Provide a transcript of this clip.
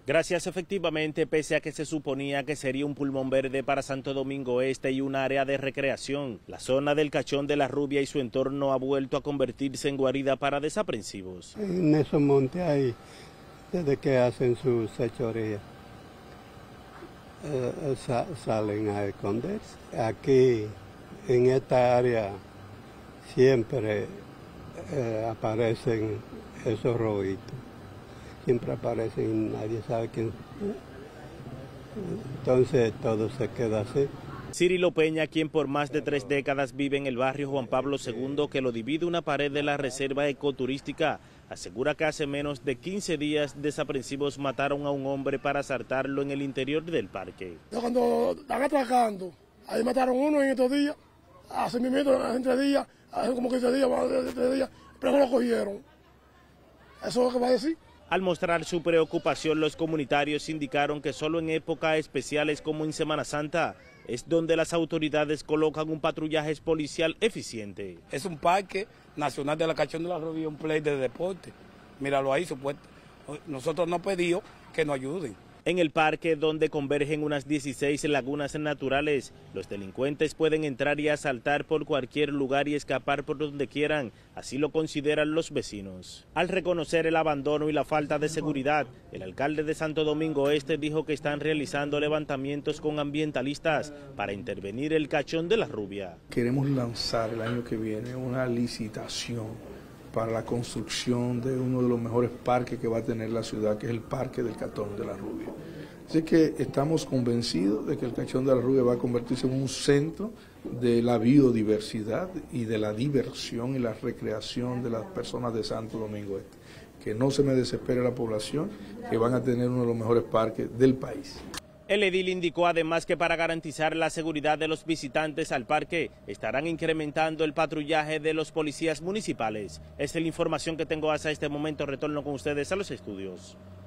Gracias, efectivamente, pese a que se suponía que sería un pulmón verde para Santo Domingo Este y un área de recreación, la zona del Cachón de la Rubia y su entorno ha vuelto a convertirse en guarida para desaprensivos. En esos montes hay, desde que hacen sus fechorías, salen a esconderse. Aquí, en esta área, siempre aparecen esos robitos. Siempre aparecen y nadie sabe quién. Entonces todo se queda así. Cirilo Peña, quien por más de 3 décadas vive en el barrio Juan Pablo II, que lo divide una pared de la reserva ecoturística, asegura que hace menos de 15 días desaprensivos mataron a un hombre para asaltarlo en el interior del parque. Cuando están atracando, ahí mataron uno en estos días, hace 3 días, hace como 15 días, más de 3 días, pero no lo cogieron. Eso es lo que va a decir. Al mostrar su preocupación, los comunitarios indicaron que solo en épocas especiales como en Semana Santa es donde las autoridades colocan un patrullaje policial eficiente. Es un parque nacional de la Cachón de la Rubia, un play de deporte. Míralo ahí, supuesto. Nosotros nos pedimos que nos ayuden. En el parque, donde convergen unas 16 lagunas naturales, los delincuentes pueden entrar y asaltar por cualquier lugar y escapar por donde quieran, así lo consideran los vecinos. Al reconocer el abandono y la falta de seguridad, el alcalde de Santo Domingo Este dijo que están realizando levantamientos con ambientalistas para intervenir el Cachón de la Rubia. Queremos lanzar el año que viene una licitación para la construcción de uno de los mejores parques que va a tener la ciudad, que es el Parque del Cachón de la Rubia. Así que estamos convencidos de que el Cachón de la Rubia va a convertirse en un centro de la biodiversidad y de la diversión y la recreación de las personas de Santo Domingo Este. Que no se me desespere la población, que van a tener uno de los mejores parques del país. El edil indicó además que para garantizar la seguridad de los visitantes al parque estarán incrementando el patrullaje de los policías municipales. Esta es la información que tengo hasta este momento. Retorno con ustedes a los estudios.